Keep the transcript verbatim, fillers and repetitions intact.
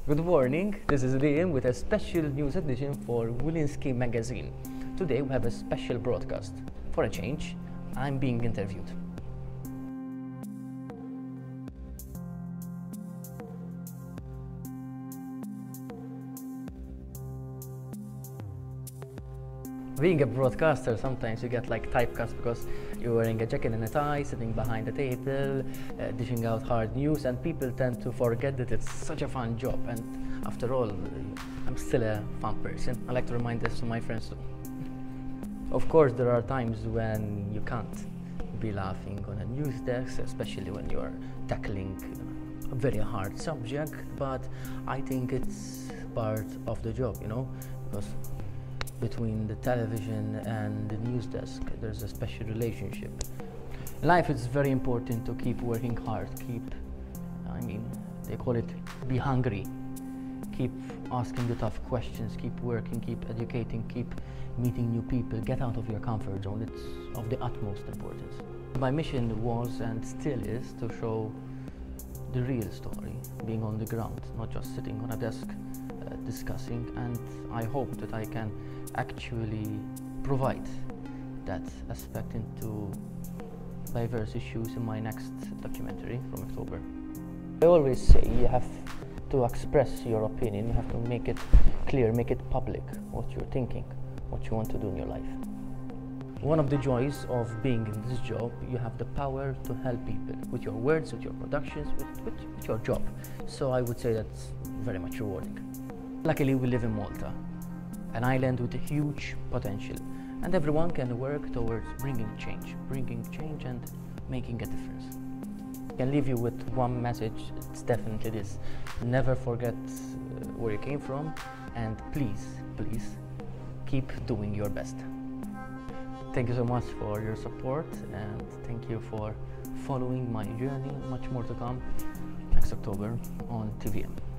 Good morning, this is Liam with a special news edition for Wilinski magazine. Today we have a special broadcast. For a change, I'm being interviewed. Being a broadcaster, sometimes you get like typecast because you're wearing a jacket and a tie, sitting behind a table, uh, dishing out hard news, and people tend to forget that it's such a fun job. And after all, I'm still a fun person. I like to remind this to my friends too. Of course, there are times when you can't be laughing on a news desk, especially when you're tackling a very hard subject, but I think it's part of the job, you know, because between the television and the news desk, there's a special relationship. In life, it's very important to keep working hard, keep, I mean, they call it be hungry, keep asking the tough questions, keep working, keep educating, keep meeting new people, get out of your comfort zone. It's of the utmost importance. My mission was and still is to show the real story, being on the ground, not just sitting on a desk uh, discussing, and I hope that I can actually provide that aspect into diverse issues in my next documentary from October. I always say you have to express your opinion, you have to make it clear, make it public, what you're thinking, what you want to do in your life. One of the joys of being in this job, you have the power to help people with your words, with your productions, with, with, with your job. So I would say that's very much rewarding. Luckily, we live in Malta, an island with a huge potential, and everyone can work towards bringing change, bringing change and making a difference. I can leave you with one message, it's definitely this: never forget uh, where you came from, and please, please, keep doing your best. Thank you so much for your support, and thank you for following my journey. Much more to come next October on T V M.